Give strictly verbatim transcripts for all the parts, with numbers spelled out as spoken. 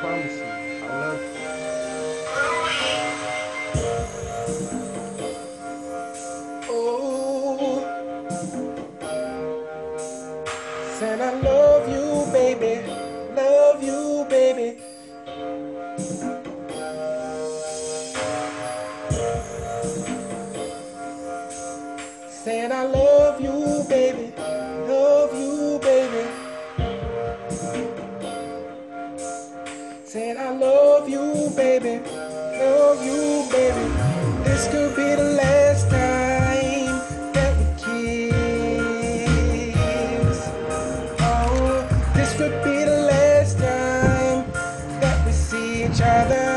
promise you, I love you. Oh, said I love you, baby. Love you, baby. Said I love you, baby. Love you, baby. Said I love you, baby. Love you, baby. This could be the last time that we kiss. Oh, this could be the last time that we see each other.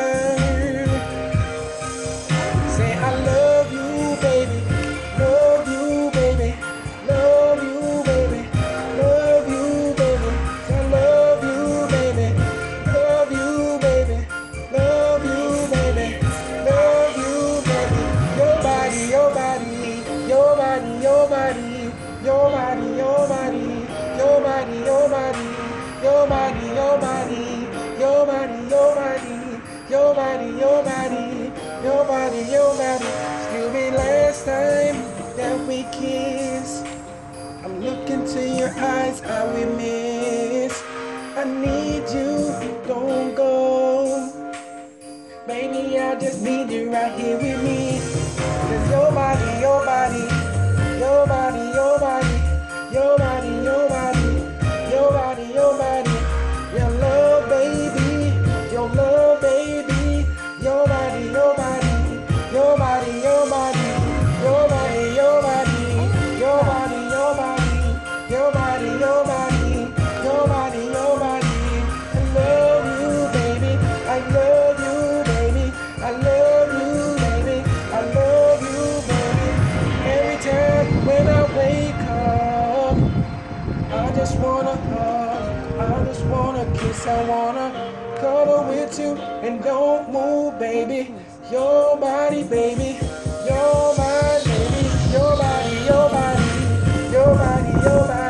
Say I love you, baby. Love you, baby. Love you, baby. Love you, baby. I love you, baby. Love you, baby. Love you, baby. Love you, baby. Your body, your body, your body, your body, your body, your body, your body, your body, your body, your body, your body, your body, your body, your body, your body, your body. Still be last time that we kiss. I'm looking to your eyes, I will miss. I need you, don't go. Baby, I just need you right here with me. Cause your body, your body, your body, your body, your body, your body, your body, your body, your love, baby, your love, baby, your body, your body, your body, your body, your body, your body, your body, your body, your body, your body, your body, your body. I love you, baby. I love you, baby. I love you, baby. I love you, baby. Every time when I wake up, I just wanna hug, I just wanna kiss, I wanna cuddle with you and don't move, baby. Your body, baby, your body, baby, your body, your body, your body, your body.